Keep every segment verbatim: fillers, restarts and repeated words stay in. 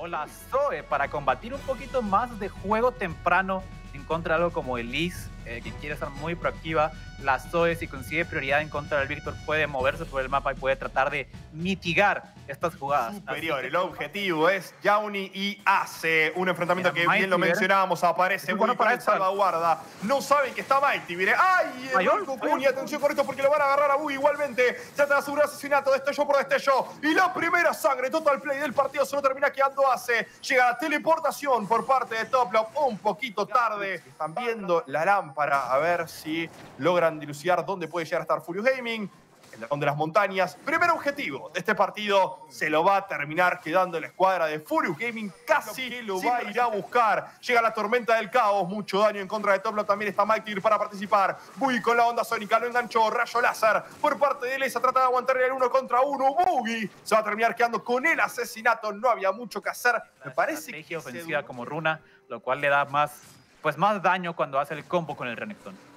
o la Zoe para combatir un poquito más de juego temprano en contra de algo como Elise, eh, que quiere ser muy proactiva. La Zoe, si consigue prioridad en contra del Víctor, puede moverse por el mapa y puede tratar de mitigar estas jugadas. Superior, que, el objetivo es Yawni y Ace. Un enfrentamiento que bien lo mencionábamos. Aparece muy para el salvaguarda. No saben que está Mighty. Viene. ¡Ay! El Kukuni. Atención con esto porque lo van a agarrar a Buggy igualmente. Trata de asegurar asesinato. Destello por destello. Y la primera sangre. Total play del partido. Solo termina quedando Ace. Llega la teleportación por parte de Toplop. Un poquito tarde. Están viendo la lámpara. A ver si logran dilucidar dónde puede llegar a estar Furious Gaming. El dragón de las montañas. Primer objetivo de este partido se lo va a terminar quedando la escuadra de Furious Gaming. Casi lo va a ir a buscar. Llega la tormenta del caos. Mucho daño en contra de Toplop. También está Mighty para participar. Buggy con la onda sónica. Lo enganchó. Rayo láser por parte de Elisa. Trata de aguantar el uno contra uno. Buggy se va a terminar quedando con el asesinato. No había mucho que hacer. Me parece estrategia que ofensiva como Runa, lo cual le da más, pues más daño cuando hace el combo con el Renekton.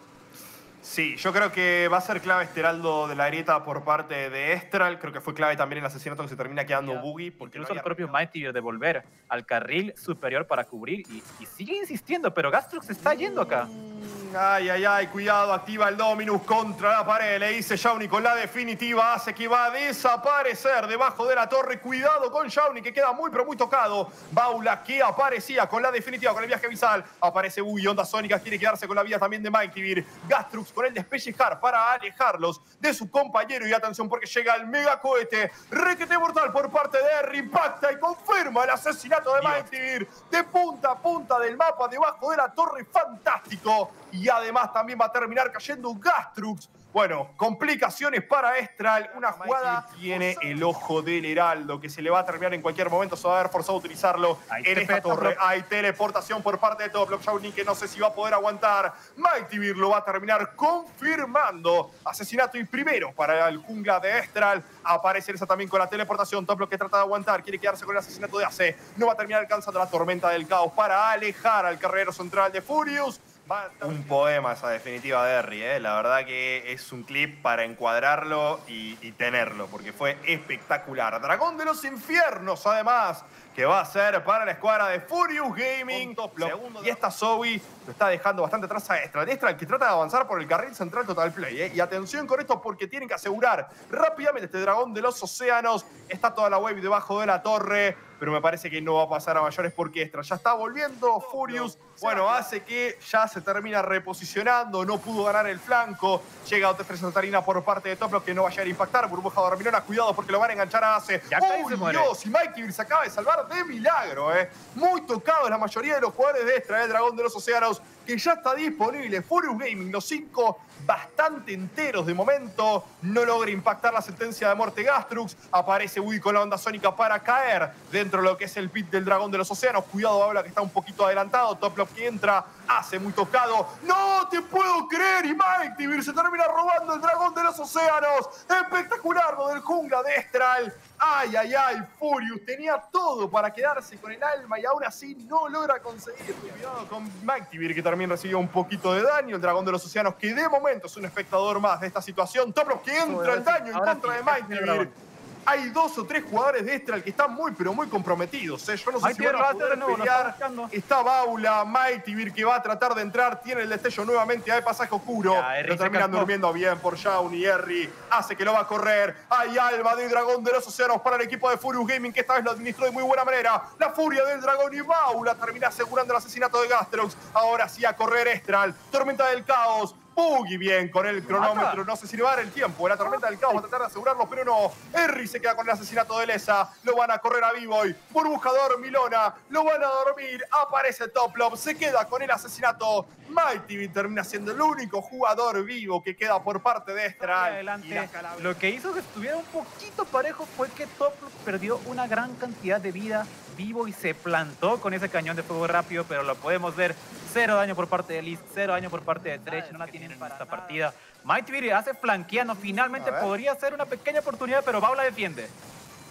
Sí, yo creo que va a ser clave este heraldo de la grieta por parte de Estral. Creo que fue clave también el asesinato que se termina quedando yeah. Buggy. Porque incluso no el propio Mighty de volver al carril superior para cubrir y, y sigue insistiendo, pero Gastrux se está yendo acá. Ay, ay, ay, cuidado, activa el Dominus contra la pared. Le dice Yawni con la definitiva, hace que va a desaparecer debajo de la torre. Cuidado con Yawni, que queda muy, pero muy tocado. Baula que aparecía con la definitiva, con el viaje visal. Aparece Buggy, onda sónica, quiere quedarse con la vida también de Mighty. Gastrux con el despellejar para alejarlos de su compañero. Y atención porque llega el mega cohete. Requete mortal por parte de R. Impacta y confirma el asesinato de Mighty. De punta a punta del mapa, debajo de la torre. Fantástico. Y además también va a terminar cayendo Gastrux. Bueno, complicaciones para Estral. Una jugada tiene el ojo del heraldo que se le va a terminar en cualquier momento. Se va a haber forzado a utilizarlo en esta torre. Hay teleportación por parte de Toplop. Yawni que no sé si va a poder aguantar. Mighty lo va a terminar confirmando. Asesinato y primero para el jungla de Estral. Aparece esa también con la teleportación. Toplop que trata de aguantar. Quiere quedarse con el asesinato de Ace. No va a terminar alcanzando la tormenta del caos para alejar al carrero central de Furious. Un poema esa definitiva de Erri, ¿eh? La verdad que es un clip para encuadrarlo y, y tenerlo, porque fue espectacular. Dragón de los infiernos, además, que va a ser para la escuadra de Furious Gaming. Y esta Zoe lo está dejando bastante atrás a Estral. Estral que trata de avanzar por el carril central Total Play, ¿eh? Y atención con esto porque tienen que asegurar rápidamente este dragón de los océanos. Está toda la wave debajo de la torre, pero me parece que no va a pasar a mayores porque Estral ya está volviendo. Furious, bueno, hace que ya se termina reposicionando. No pudo ganar el flanco. Llega otra estrella saltarina por parte de Toplop que no va a llegar a impactar. Burbuja dormilona, cuidado porque lo van a enganchar a Ace. ¡Oh, Dios! Y Mighty se acaba de salvar de milagro, ¿eh? Muy tocado la mayoría de los jugadores de Estral, el dragón de los océanos, que ya está disponible. Furious Gaming, los cinco bastante enteros de momento. No logra impactar la sentencia de muerte Gastrux. Aparece Buggy con la onda sónica para caer dentro de lo que es el pit del dragón de los océanos. Cuidado, habla que está un poquito adelantado. Toplop que entra, hace muy tocado. ¡No te puedo creer! Y Mighty se termina robando el dragón de los océanos. Espectacular lo del jungla de Estral. Ay, ay, ay, Furious tenía todo para quedarse con el alma y aún así no logra conseguir. Cuidado con Mighty que también recibió un poquito de daño. El dragón de los océanos que de momento es un espectador más de esta situación. Toplop que entra el daño en contra de Mighty. Hay dos o tres jugadores de Estral que están muy, pero muy comprometidos, ¿eh? Yo no sé si van a poder pelear. Está Baula, Mighty que va a tratar de entrar. Tiene el destello nuevamente. Hay pasaje oscuro. Lo terminan durmiendo bien por Yawni. Erri hace que lo va a correr. Hay alma de dragón de los océanos para el equipo de Furious Gaming, que esta vez lo administró de muy buena manera. La furia del dragón y Baula termina asegurando el asesinato de Gastrux. Ahora sí a correr Estral. Tormenta del caos. Buggy bien con el cronómetro, no sé si le va a dar el tiempo. La tormenta del caos va a tratar de asegurarlo, pero no. Erri se queda con el asesinato de Lesa. Lo van a correr a B-Boy. Burbujador Milona. Lo van a dormir. Aparece Toplop. Se queda con el asesinato. Mighty termina siendo el único jugador vivo que queda por parte de Estral. Adelante. Lo que hizo que estuviera un poquito parejo fue que Toplop perdió una gran cantidad de vida vivo y se plantó con ese cañón de fuego rápido, pero lo podemos ver. Cero daño por parte de Liz, cero daño por parte de Dredge, no la tienen en esta partida. Mighty hace flanqueando, finalmente podría ser una pequeña oportunidad, pero Baula defiende.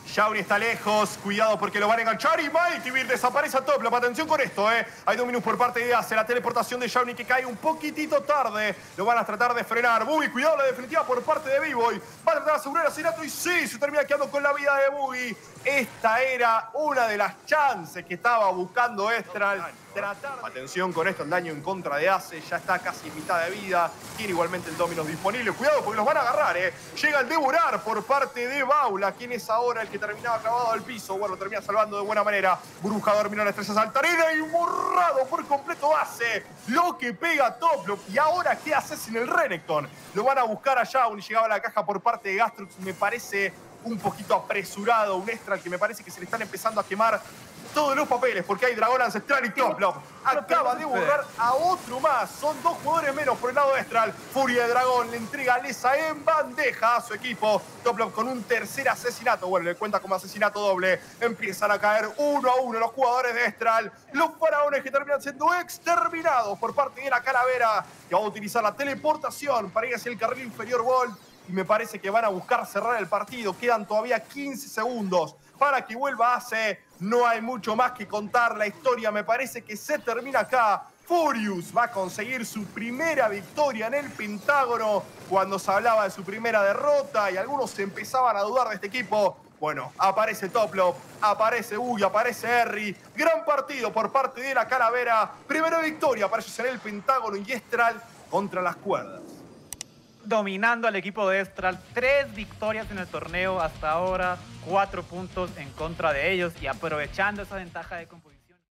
Shawnee está lejos, cuidado porque lo van a enganchar y Mighty Bill desaparece a Toplop. Atención con esto, ¿eh? Hay Dominus por parte de Ace, la teleportación de Shawnee que cae un poquitito tarde. Lo van a tratar de frenar. Boogie, cuidado la definitiva por parte de B-Boy. Va a tratar de asegurar a Asesinato y sí, se termina quedando con la vida de Boogie. Esta era una de las chances que estaba buscando Estral. Tratar de... Atención con esto, el daño en contra de Ace, ya está casi mitad de vida. Tiene igualmente el Dominus disponible. Cuidado porque los van a agarrar, ¿eh? Llega el devorar por parte de Baula, quien es ahora el que terminaba clavado al piso. Bueno, termina salvando de buena manera. Bruja dominó la estrella saltarina y borrado por completo Ace. Lo que pega Toplop. Y ahora, ¿qué hace sin el Renekton? Lo van a buscar a Shawnee. Llegaba a la caja por parte de Gastrux. Me parece un poquito apresurado. Un Estral que me parece que se le están empezando a quemar todos los papeles porque hay Dragón Ancestral y Toplop acaba de borrar a otro más. Son dos jugadores menos por el lado de Estral. Furia de Dragón le entrega a Lesa en bandeja a su equipo. Toplop con un tercer asesinato. Bueno, le cuenta como asesinato doble. Empiezan a caer uno a uno los jugadores de Estral. Los faraones que terminan siendo exterminados por parte de la calavera, que va a utilizar la teleportación para ir hacia el carril inferior Volt. Y me parece que van a buscar cerrar el partido. Quedan todavía quince segundos para que vuelva Ace. No hay mucho más que contar. La historia me parece que se termina acá. Furious va a conseguir su primera victoria en el Pentágono. Cuando se hablaba de su primera derrota y algunos se empezaban a dudar de este equipo, bueno, aparece Toplop, aparece Boogie, aparece Harry. Gran partido por parte de la calavera. Primera victoria para ellos en el Pentágono y Estral contra las cuerdas. Dominando al equipo de Estral, tres victorias en el torneo hasta ahora, cuatro puntos en contra de ellos y aprovechando esa ventaja de composición.